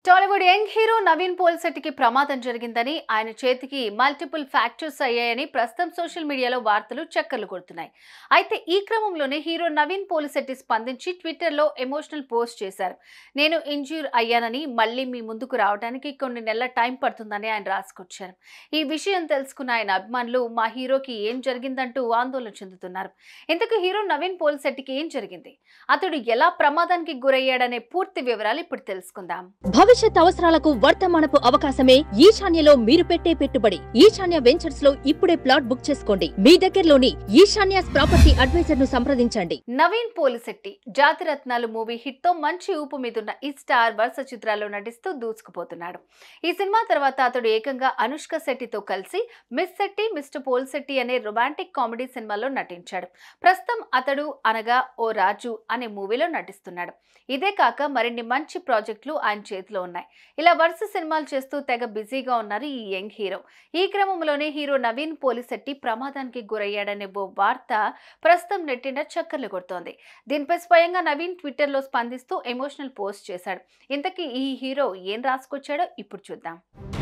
Tollywood young hero Naveen పోల్శెట్టికి ప్రమాదం జరిగిందని ఆయన చేతికి మల్టిపుల్ ఫ్రాక్చర్స్ అయ్యాయని ప్రస్తుతం సోషల్ మీడియాలో వార్తలు చక్కర్లు కొడుతున్నాయి. అయితే ఈ క్రమంలోనే హీరో నవీన్ పోల్శెట్టి స్పందించి ట్విట్టర్లో ఎమోషనల్ పోస్ట్ చేశారు. నేను ఇంజ్యూర్ అయ్యానని మళ్ళీ మీ ముందుకు రావడానికి కొన్ని నెలల టైం పడుతుందని ఆయన రాసుకొచ్చారు. ఈ విషయం తెలుసుకున్న ఆయన అభిమానులు మా హీరోకి ఏం జరిగిందంటూ ఆందోళన చెందుతున్నారు. ఇంతకు హీరో నవీన్ పోల్శెట్టికి ఏం జరిగింది, అతడు ఎలా ప్రమాదానికి గురయ్యాడనే పూర్తి వివరాలు ఇప్పుడు తెలుసుకుందాం. భవిష్యత్ అవసరాలకు వర్తమానపు అవకాశమే ఈశాన్యలో మీరు పెట్టే పెట్టుబడి. ఈశాన్య వెంచర్స్ లో ఇప్పుడే ప్లాట్ బుక్ చేసుకోండి. మీ దగ్గరలోని ఈశాన్యాస్ ప్రాపర్టీ అడ్వైజర్ ను సంప్రదించండి. నవీన్ పోల్శెట్టి జాతిరత్నాలు మూవీ హిట్ తో మంచి ఊపు మీదున్న ఈ స్టార్ వరుస చిత్రాల్లో నటిస్తూ దూసుకుపోతున్నాడు. ఈ సినిమా తర్వాత అతడు ఏకంగా అనుష్క శెట్టితో కలిసి మిస్ శెట్టి మిస్టర్ పోల్శెట్టి అనే రొమాంటిక్ కామెడీ సినిమాలో నటించాడు. ప్రస్తుతం అతడు అనగా ఓ రాజు అనే మూవీలో నటిస్తున్నాడు. ఇదే కాక మరిన్ని మంచి ప్రాజెక్టులు ఆయన చేతిలో ఉన్నాయి. ఇలా వరుస సినిమాలు చేస్తూ తెగ బిజీగా ఉన్నారు ఈ యంగ్ హీరో. ఈ క్రమంలోనే హీరో నవీన్ పోల్శెట్టి ప్రమాదానికి గురయ్యాడనే ఓ వార్త ప్రస్తుతం నెట్టిన చక్కర్లు కొడుతోంది. దీనిపై స్వయంగా నవీన్ ట్విట్టర్లో స్పందిస్తూ ఎమోషనల్ పోస్ట్ చేశాడు. ఇంతకీ ఈ హీరో ఏం రాసుకొచ్చాడో ఇప్పుడు చూద్దాం.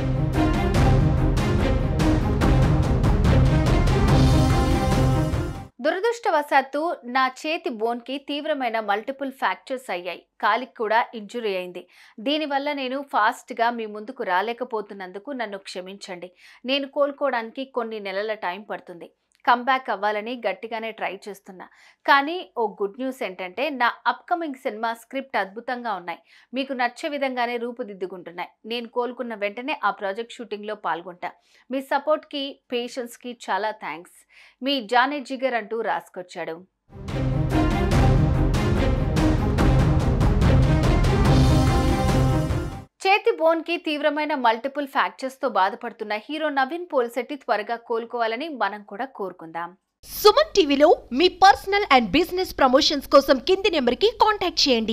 దురదృష్టవశాత్తు నా చేతి బోన్కి తీవ్రమైన మల్టిపుల్ ఫ్రాక్చర్స్ అయ్యాయి. కాలికి కూడా ఇంజురీ అయింది. దీనివల్ల నేను ఫాస్ట్గా మీ ముందుకు రాలేకపోతున్నందుకు నన్ను క్షమించండి. నేను కోలుకోవడానికి కొన్ని నెలల టైం పడుతుంది. కంబ్యాక్ అవ్వాలని గట్టిగానే ట్రై చేస్తున్నా. కానీ ఓ గుడ్ న్యూస్ ఏంటంటే నా అప్కమింగ్ సినిమా స్క్రిప్ట్ అద్భుతంగా ఉన్నాయి. మీకు నచ్చే విధంగానే రూపుదిద్దుకుంటున్నాయి. నేను కోలుకున్న వెంటనే ఆ ప్రాజెక్ట్ షూటింగ్లో పాల్గొంటా. మీ సపోర్ట్కి పేషెన్స్కి చాలా థ్యాంక్స్. మీ జానీ జిగర్ అంటూ రాసుకొచ్చాడు. చేతి బోన్ కి తీవ్రమైన మల్టిపుల్ ఫ్రాక్చర్స్ తో బాధపడుతున్న హీరో నవీన్ పోల్శెట్టి త్వరగా కోలుకోవాలని మనం కూడా కోరుకుందాం. సుమన్ టీవీలో మీ పర్సనల్ అండ్ బిజినెస్ ప్రమోషన్స్ కోసం కింది నెంబర్ కి కాంటాక్ట్ చేయండి.